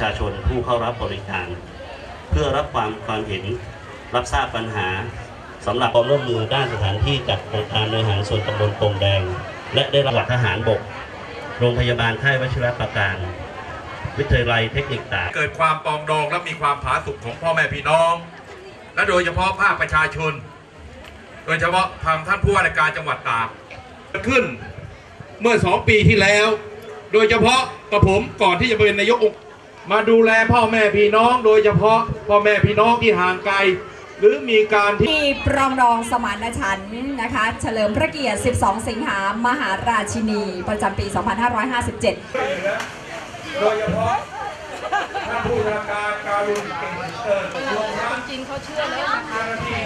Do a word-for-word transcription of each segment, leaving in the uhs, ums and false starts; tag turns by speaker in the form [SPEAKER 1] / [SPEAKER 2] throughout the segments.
[SPEAKER 1] ชาชนผู้เข้ารับบริการเพื่อรับความความเห็นรับทราบปัญหาสำหรับความร่วมมือด้านสถานที่จัดโครงการบริหารส่วนตำบลโป่งแดงและได้รับทหารบกโรงพยาบาลค่ายวชิรประการวิทยาลัยเทคนิคตาก
[SPEAKER 2] เกิดความปองดองและมีความผาสุกของพ่อแม่พี่น้องและโดยเฉพาะภาคประชาชนโดยเฉพาะทางท่านผู้ว่าราชการจังหวัดตากขึ้นเมื่อสองปีที่แล้วโดยเฉพาะกระผมก่อนที่จะเป็นนายกองค์มาดูแลพ่อแม่พี่น้องโดยเฉพาะพ่อแม่พี่น้องที่ห่างไกลหรือมีการที่
[SPEAKER 3] ปรองดองสมานฉันท์นะคะเฉลิมพระเกียรติสิบสองสิงหามหาราชินีประจำปีสองพันห้าร้อยห้าสิบเจ็ด
[SPEAKER 2] โดยเฉพาะท่านผู้ว่าการการุณเก่งเติร์
[SPEAKER 4] จริงเขาเชื่อแล้วนะคะ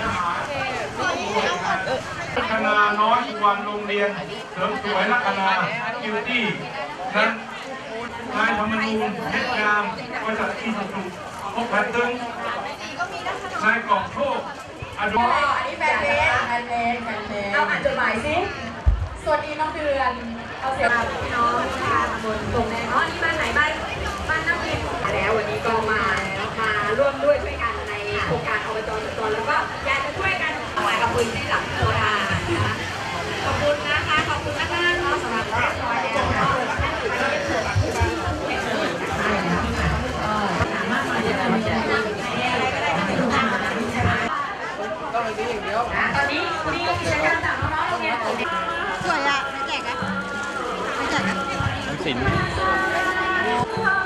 [SPEAKER 2] คณาน้อยวันโรงเรียนเสริมสวยลัคนาคิวตี้นั้นนายธรรมนูญเพชรงามบริษัทอีสุสุพบพันตึงนายกองโชคอดุล
[SPEAKER 3] อันนี้แฟนเพลงแฟนเพลงแฟนเพลงเอาอ่านจดหมายสิสวัสดีน้องเดือนเอาเสียงพี่น้องค่ะบนตรงแดงอ๋อนี่บ้านไหนบ้านบ้านน้ำพิมพ์แล้ววันนี้ก็มามาร่วมด้วยช่วยกันในโครงการอบจ.สต.แล้วก็อยากจะช่วยกันถวายกับปืนที่หลังโซดานะคะขอบคุณนะคะขอบคุณนะคะเนาะสำหรับเรียบร้อยแล้วเนาะท่านถือว่าเป็นส่วนที่สามารถมาเรียนรู้อะไรก็ได้ที่ถูกต้องต้องไปซื้ออย่างเดียวตอนนี้มีกิจกรรมจากน้องๆโรงเรียนสวยอ่ะไม่แจกอ่ะไม่แจกอ่ะสิน